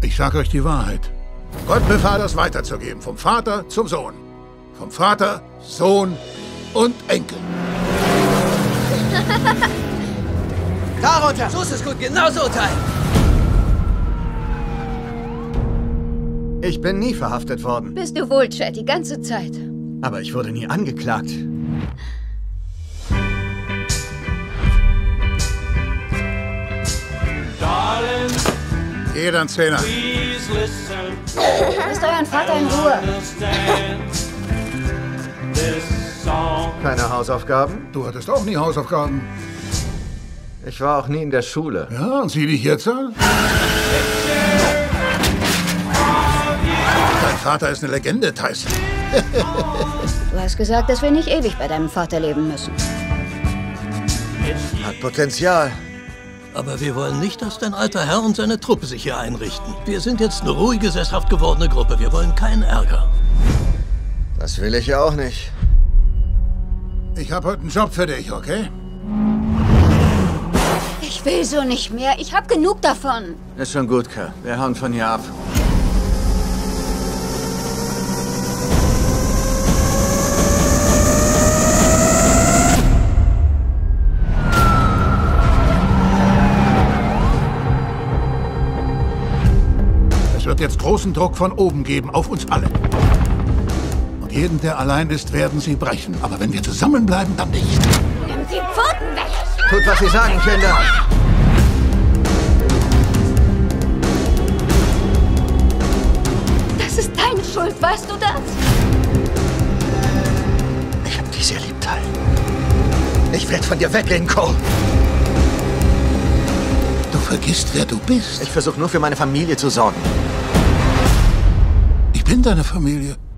Ich sage euch die Wahrheit. Gott befahl, das weiterzugeben. Vom Vater zum Sohn. Vom Vater, Sohn und Enkel. Darunter! So ist es gut, genau so, Ty! Ich bin nie verhaftet worden. Bist du wohl, Chad, die ganze Zeit. Aber ich wurde nie angeklagt. Jeder ein Zehner. Lasst euren Vater in Ruhe. Keine Hausaufgaben? Du hattest auch nie Hausaufgaben. Ich war auch nie in der Schule. Ja, und sieh dich jetzt an. Dein Vater ist eine Legende, Tyson. Du hast gesagt, dass wir nicht ewig bei deinem Vater leben müssen. Hat Potenzial. Aber wir wollen nicht, dass dein alter Herr und seine Truppe sich hier einrichten. Wir sind jetzt eine ruhige, sesshaft gewordene Gruppe. Wir wollen keinen Ärger. Das will ich auch nicht. Ich habe heute einen Job für dich, okay? Ich will so nicht mehr. Ich hab genug davon. Ist schon gut, Kerl. Wir hauen von hier ab. Es wird jetzt großen Druck von oben geben, auf uns alle. Und jeden, der allein ist, werden sie brechen. Aber wenn wir zusammenbleiben, dann nicht. Nimm die Pfoten weg! Tut, was Sie sagen, Kinder. Das ist deine Schuld, weißt du das? Ich hab dich sehr lieb, Ty. Ich werde von dir weggehen, Cole. Du vergisst, wer du bist. Ich versuche nur für meine Familie zu sorgen. Ich bin deine Familie.